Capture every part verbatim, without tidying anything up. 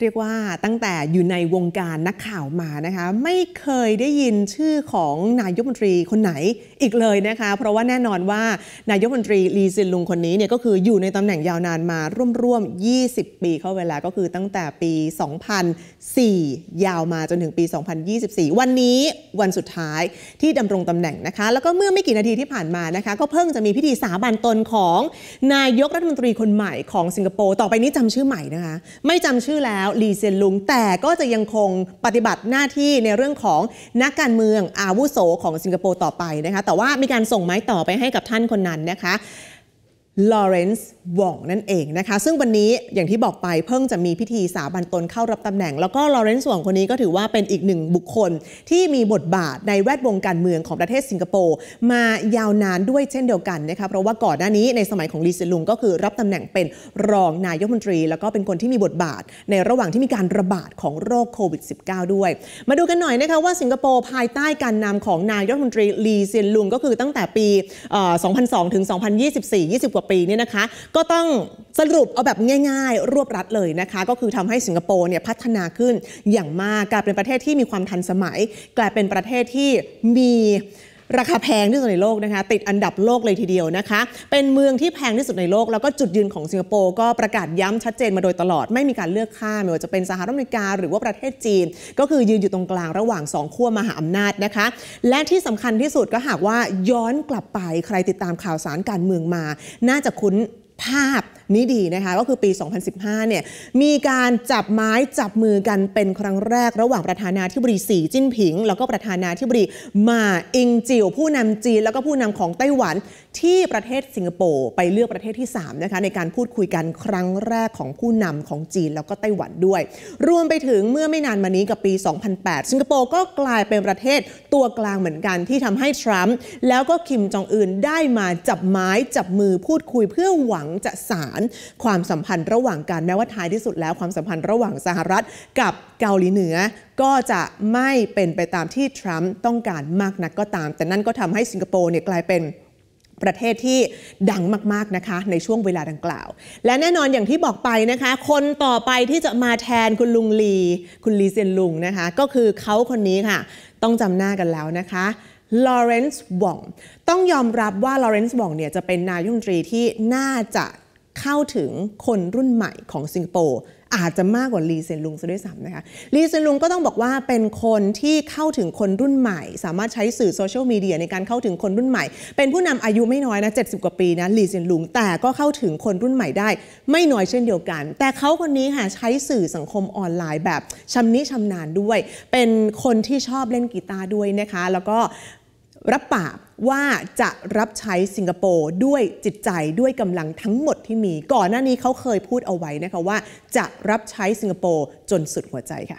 รียกว่าตั้งแต่อยู่ในวงการนักข่าวมานะคะไม่เคยได้ยินชื่อของนายกรัฐมนตรีคนไหนอีกเลยนะคะเพราะว่าแน่นอนว่านายกรัฐมนตรีลีเซียนลุงคนนี้เนี่ยก็คืออยู่ในตำแหน่งยาวนานมาร่วมๆยี่สิบปีเข้าเวลาก็คือตั้งแต่ปีสองพันสี่ยาวมาจนถึงปีสองพันยี่สิบสี่วันนี้วันสุดท้ายที่ดำรงตำแหน่งนะคะแล้วก็เมื่อไม่กี่นาทีที่ผ่านมานะคะก็เพิ่งจะมีพิธีสาบานตนของนายกรัฐมนตรีคนใหม่ของสิงคโปร์ต่อไปนี้จำชื่อใหม่นะคะไม่จำชื่อแล้วลีเซียนลุงแต่ก็จะยังคงปฏิบัติหน้าที่ในเรื่องของนักการเมืองอาวุโสของสิงคโปร์ต่อไปนะคะแต่ว่ามีการส่งไม้ต่อไปให้กับท่านคนนั้นนะคะลอเรนซ์วองนั่นเองนะคะซึ่งวันนี้อย่างที่บอกไปเพิ่งจะมีพิธีสาบานตนเข้ารับตำแหน่งแล้วก็ลอเรนซ์วองคนนี้ก็ถือว่าเป็นอีกหนึ่งบุคคลที่มีบทบาทในแวดวงการเมืองของประเทศสิงคโปร์มายาวนานด้วยเช่นเดียวกันนะคะเพราะว่าก่อนหน้านี้ในสมัยของลีเซียนลุงก็คือรับตำแหน่งเป็นรองนายกรัฐมนตรีแล้วก็เป็นคนที่มีบทบาทในระหว่างที่มีการระบาดของโรคโควิด สิบเก้า ด้วยมาดูกันหน่อยนะคะว่าสิงคโปร์ภายใต้การนำของนายกรัฐมนตรีลีเซียนลุงก็คือตั้งแต่ปีสองพันสองถึงสองพันยี่สิบสี่ ยี่สิบกว่าปีเนี่ยนะคะก็ต้องสรุปเอาแบบง่ายๆรวบรัดเลยนะคะก็คือทำให้สิงคโปร์เนี่ยพัฒนาขึ้นอย่างมากกลายเป็นประเทศที่มีความทันสมัยกลายเป็นประเทศที่มีราคาแพงที่สุดในโลกนะคะติดอันดับโลกเลยทีเดียวนะคะเป็นเมืองที่แพงที่สุดในโลกแล้วก็จุดยืนของสิงคโปร์ก็ประกาศย้ำชัดเจนมาโดยตลอดไม่มีการเลือกข้ามไม่ว่าจะเป็นสหรัฐอเมริกาหรือว่าประเทศจีนก็คือยืนอยู่ตรงกลางระหว่างสองขั้วมหาอำนาจนะคะและที่สำคัญที่สุดก็หากว่าย้อนกลับไปใครติดตามข่าวสารการเมืองมาน่าจะคุ้นภาพนี้ดีนะคะก็คือปีสองพันสิบห้าเนี่ยมีการจับไม้จับมือกันเป็นครั้งแรกระหว่างประธานาธิบดีสีจิ้นผิงแล้วก็ประธานาธิบดีมาอิงจิวผู้นำจีนแล้วก็ผู้นำของไต้หวันที่ประเทศสิงคโปร์ไปเลือกประเทศที่สามนะคะในการพูดคุยกันครั้งแรกของผู้นำของจีนแล้วก็ไต้หวันด้วยรวมไปถึงเมื่อไม่นานมานี้กับปีสองพันแปดสิงคโปร์ก็กลายเป็นประเทศตัวกลางเหมือนกันที่ทำให้ทรัมป์แล้วก็คิมจองอึนได้มาจับไม้จับมือพูดคุยเพื่อหวังจะสานความสัมพันธ์ระหว่างกันแม้ว่าท้ายที่สุดแล้วความสัมพันธ์ระหว่างสหรัฐกับเกาหลีเหนือก็จะไม่เป็นไปตามที่ทรัมป์ต้องการมากนักก็ตามแต่นั่นก็ทำให้สิงคโปร์เนี่ยกลายเป็นประเทศที่ดังมากๆนะคะในช่วงเวลาดังกล่าวและแน่นอนอย่างที่บอกไปนะคะคนต่อไปที่จะมาแทนคุณลุงลีคุณลีเซียนลุงนะคะก็คือเขาคนนี้ค่ะต้องจำหน้ากันแล้วนะคะลอเรนซ์วองต้องยอมรับว่าลอเรนซ์วองเนี่ยจะเป็นนายกรัฐมนตรีที่น่าจะเข้าถึงคนรุ่นใหม่ของสิงคโปร์อาจจะมากกว่าลีเซียนลุงซะด้วยซ้ำนะคะลีเซียนลุงก็ต้องบอกว่าเป็นคนที่เข้าถึงคนรุ่นใหม่สามารถใช้สื่อโซเชียลมีเดียในการเข้าถึงคนรุ่นใหม่เป็นผู้นำอายุไม่น้อยนะเจ็ดสิบกว่าปีนะลีเซียนลุงแต่ก็เข้าถึงคนรุ่นใหม่ได้ไม่น้อยเช่นเดียวกันแต่เขาคนนี้ค่ะใช้สื่อสังคมออนไลน์แบบชำนิชำนาญด้วยเป็นคนที่ชอบเล่นกีตาร์ด้วยนะคะแล้วก็รับปากว่าจะรับใช้สิงคโปร์ด้วยจิตใจด้วยกำลังทั้งหมดที่มีก่อนหน้านี้เขาเคยพูดเอาไว้นะคะว่าจะรับใช้สิงคโปร์จนสุดหัวใจค่ะ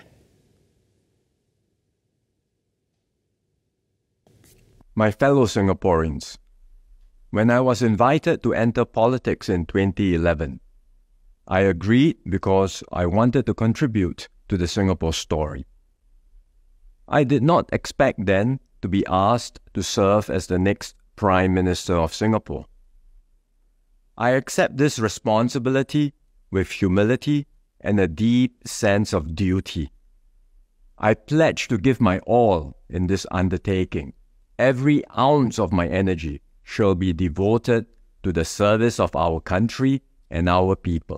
My fellow Singaporeans, when I was invited to enter politics in twenty eleven, I agreed because I wanted to contribute to the Singapore story. I did not expect then to be asked to serve as the next Prime Minister of Singapore. I accept this responsibility with humility and a deep sense of duty. I pledge to give my all in this undertaking. Every ounce of my energy shall be devoted to the service of our country and our people.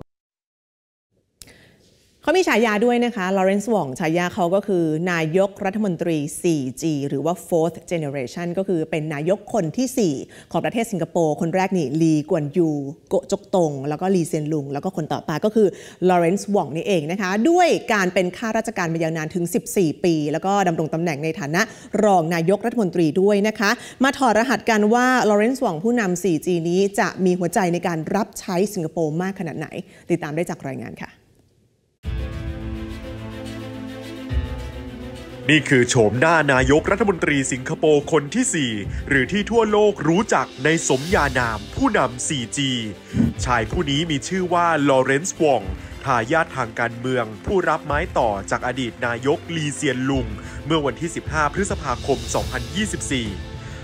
เขามีฉายาด้วยนะคะลอเรนซ์วองฉายาเขาก็คือนายกรัฐมนตรี โฟร์ จี หรือว่า fourth generation ก็คือเป็นนายกคนที่สี่ของประเทศสิงคโปร์คนแรกนี่ลีกวนยูโกจกตงแล้วก็ลีเซียนลุงแล้วก็คนต่อไปก็คือลอเรนซ์วองนี่เองนะคะด้วยการเป็นข้าราชการมายาวนานถึงสิบสี่ปีแล้วก็ดำรงตำแหน่งในฐานะรองนายกรัฐมนตรีด้วยนะคะมาถอดรหัสกันว่าลอเรนซ์วองผู้นำ โฟร์ จี นี้จะมีหัวใจในการรับใช้สิงคโปร์มากขนาดไหนติดตามได้จากรายงานค่ะนี่คือโฉมหน้านายกรัฐมนตรีสิงคโปร์คนที่สี่หรือที่ทั่วโลกรู้จักในสมญานามผู้นำ โฟร์ จี ชายผู้นี้มีชื่อว่าลอเรนซ์วองทายาททางการเมืองผู้รับไม้ต่อจากอดีตนายกลีเซียนลุงเมื่อวันที่สิบห้าพฤษภาคมสองพันยี่สิบสี่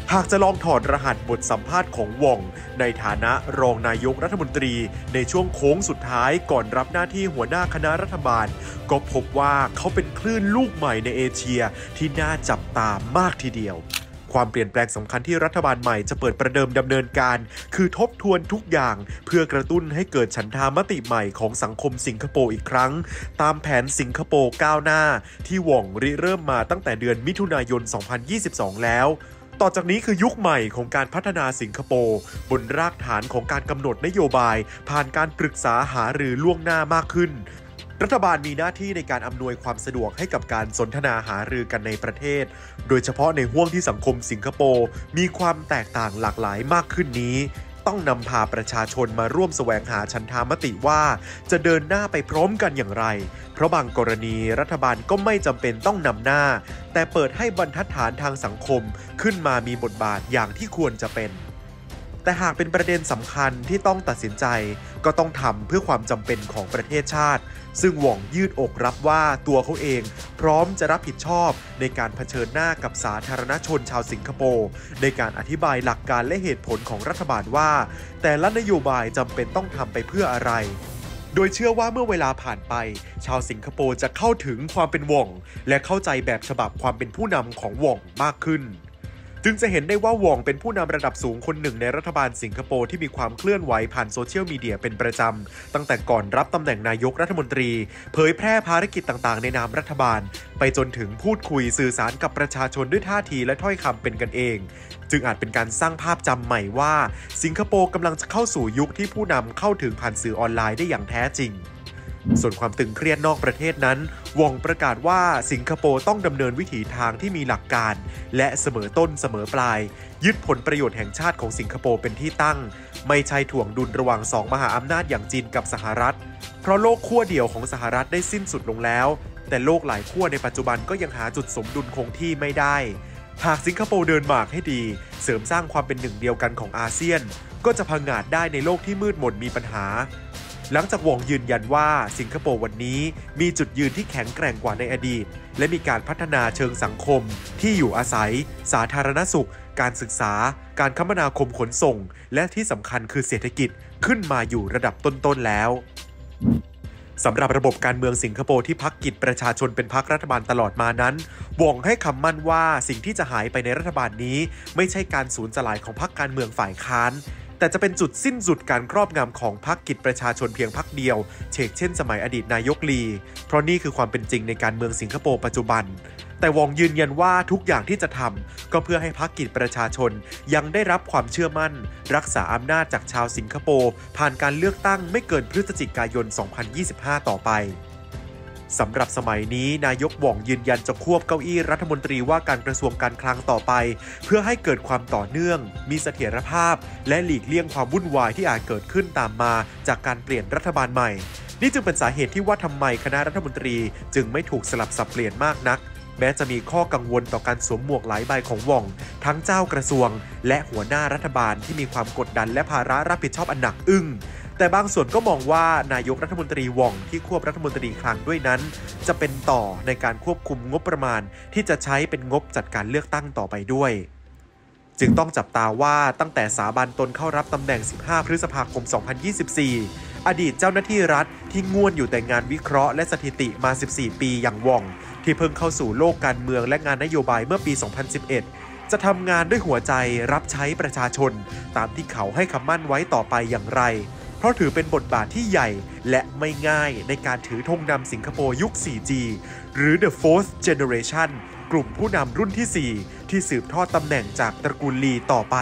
หากจะลองถอดรหัสบทสัมภาษณ์ของว่องในฐานะรองนายกรัฐมนตรีในช่วงโค้งสุดท้ายก่อนรับหน้าที่หัวหน้าคณะรัฐบาลก็พบว่าเขาเป็นคลื่นลูกใหม่ในเอเชียที่น่าจับตามากทีเดียวความเปลี่ยนแปลงสำคัญที่รัฐบาลใหม่จะเปิดประเดิมดำเนินการคือทบทวนทุกอย่างเพื่อกระตุ้นให้เกิดฉันทามติใหม่ของสังคมสิงคโปร์อีกครั้งตามแผนสิงคโปร์ก้าวหน้าที่ว่องริเริ่มมาตั้งแต่เดือนมิถุนายน สองพันยี่สิบสอง แล้วต่อจากนี้คือยุคใหม่ของการพัฒนาสิงคโปร์บนรากฐานของการกำหนดนโยบายผ่านการปรึกษาหารือล่วงหน้ามากขึ้นรัฐบาลมีหน้าที่ในการอำนวยความสะดวกให้กับการสนทนาหารือกันในประเทศโดยเฉพาะในห้วงที่สังคมสิงคโปร์มีความแตกต่างหลากหลายมากขึ้นนี้ต้องนำพาประชาชนมาร่วมแสวงหาฉันทามติว่าจะเดินหน้าไปพร้อมกันอย่างไรเพราะบางกรณีรัฐบาลก็ไม่จำเป็นต้องนำหน้าแต่เปิดให้บรรทัดฐานทางสังคมขึ้นมามีบทบาทอย่างที่ควรจะเป็นแต่หากเป็นประเด็นสำคัญที่ต้องตัดสินใจก็ต้องทำเพื่อความจำเป็นของประเทศชาติซึ่งว่องยืดอกรับว่าตัวเขาเองพร้อมจะรับผิดชอบในการเผชิญหน้ากับสาธารณชนชาวสิงคโปร์ในการอธิบายหลักการและเหตุผลของรัฐบาลว่าแต่ละนโยบายจำเป็นต้องทำไปเพื่ออะไรโดยเชื่อว่าเมื่อเวลาผ่านไปชาวสิงคโปร์จะเข้าถึงความเป็นว่องและเข้าใจแบบฉบับความเป็นผู้นำของว่องมากขึ้นจึงจะเห็นได้ว่าว่องเป็นผู้นำระดับสูงคนหนึ่งในรัฐบาลสิงคโปร์ที่มีความเคลื่อนไหวผ่านโซเชียลมีเดียเป็นประจำตั้งแต่ก่อนรับตำแหน่งนายกรัฐมนตรีเผยแพร่ภารกิจต่างๆในนามรัฐบาลไปจนถึงพูดคุยสื่อสารกับประชาชนด้วยท่าทีและถ้อยคำเป็นกันเองจึงอาจเป็นการสร้างภาพจำใหม่ว่าสิงคโปร์กำลังจะเข้าสู่ยุคที่ผู้นำเข้าถึงผ่านสื่อออนไลน์ได้อย่างแท้จริงส่วนความตึงเครียดนอกประเทศนั้นว่องประกาศว่าสิงคโปร์ต้องดำเนินวิถีทางที่มีหลักการและเสมอต้นเสมอปลายยึดผลประโยชน์แห่งชาติของสิงคโปร์เป็นที่ตั้งไม่ใช่ถ่วงดุลระหว่างสองมหาอำนาจอย่างจีนกับสหรัฐเพราะโลกขั้วเดียวของสหรัฐได้สิ้นสุดลงแล้วแต่โลกหลายขั้วในปัจจุบันก็ยังหาจุดสมดุลคงที่ไม่ได้หากสิงคโปร์เดินหมากให้ดีเสริมสร้างความเป็นหนึ่งเดียวกันของอาเซียนก็จะพังงาดได้ในโลกที่มืดมนมีปัญหาหลังจากว่องยืนยันว่าสิงคโปร์วันนี้มีจุดยืนที่แข็งแกร่งกว่าในอดีตและมีการพัฒนาเชิงสังคมที่อยู่อาศัยสาธารณสุขการศึกษาการคมนาคมขนส่งและที่สำคัญคือเศรษฐกิจขึ้นมาอยู่ระดับต้นๆแล้วสำหรับระบบการเมืองสิงคโปร์ที่พรรคกิจประชาชนเป็นพรรครัฐบาลตลอดมานั้นว่องให้คำมั่นว่าสิ่งที่จะหายไปในรัฐบาลนี้ไม่ใช่การสูญสลายของพรรคการเมืองฝ่ายค้านแต่จะเป็นจุดสิ้นสุดการครอบงำของพรรคกิจประชาชนเพียงพรรคเดียวเชกเช่นสมัยอดีตนายกลีเพราะนี่คือความเป็นจริงในการเมืองสิงคโปร์ปัจจุบันแต่ว่องยืนยันว่าทุกอย่างที่จะทำก็เพื่อให้พรรคกิจประชาชนยังได้รับความเชื่อมั่นรักษาอำนาจจากชาวสิงคโปร์ผ่านการเลือกตั้งไม่เกินพฤศจิกายน สองพันยี่สิบห้า ต่อไปสำหรับสมัยนี้นายกว่องยืนยันจะควบเก้าอี้รัฐมนตรีว่าการกระทรวงการคลังต่อไปเพื่อให้เกิดความต่อเนื่องมีเสถียรภาพและหลีกเลี่ยงความวุ่นวายที่อาจเกิดขึ้นตามมาจากการเปลี่ยนรัฐบาลใหม่นี่จึงเป็นสาเหตุที่ว่าทำไมคณะรัฐมนตรีจึงไม่ถูกสลับสับเปลี่ยนมากนักแม้จะมีข้อกังวลต่อการสวมหมวกหลายใบของว่องทั้งเจ้ากระทรวงและหัวหน้ารัฐบาลที่มีความกดดันและภาระรับผิดชอบอันหนักอึ้งแต่บางส่วนก็มองว่านายกรัฐมนตรีว่องที่ควบรัฐมนตรีคลังด้วยนั้นจะเป็นต่อในการควบคุมงบประมาณที่จะใช้เป็นงบจัดการเลือกตั้งต่อไปด้วยจึงต้องจับตาว่าตั้งแต่สาบานตนเข้ารับตำแหน่งสิบห้าพฤษภาคมสองพันยี่สิบสี่อดีตเจ้าหน้าที่รัฐที่ง่วนอยู่แต่งานวิเคราะห์และสถิติมาสิบสี่ปีอย่างว่องที่เพิ่งเข้าสู่โลกการเมืองและงานนโยบายเมื่อปีสองพันสิบเอ็ดจะทำงานด้วยหัวใจรับใช้ประชาชนตามที่เขาให้คำมั่นไว้ต่อไปอย่างไรเพราะถือเป็นบทบาทที่ใหญ่และไม่ง่ายในการถือธงนำสิงคโปร์ยุค โฟร์จี หรือ The Fourth Generation กลุ่มผู้นำรุ่นที่ สี่ ที่สืบทอดตำแหน่งจากตระกูลลีต่อไป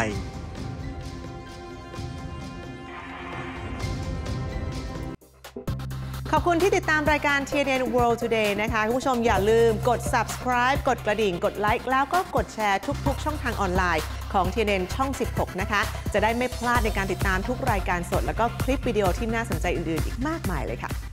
ขอบคุณที่ติดตามรายการ ที เอ็น เอ็น World Today นะคะคุณผู้ชมอย่าลืมกด Subscribe กดกระดิ่งกดไลค์แล้วก็กดแชร์ทุกๆช่องทางออนไลน์ของ ที เอ็น เอ็น ช่อง สิบหก นะคะจะได้ไม่พลาดในการติดตามทุกรายการสดแล้วก็คลิปวิดีโอที่น่าสนใจอื่นๆอีกมากมายเลยค่ะ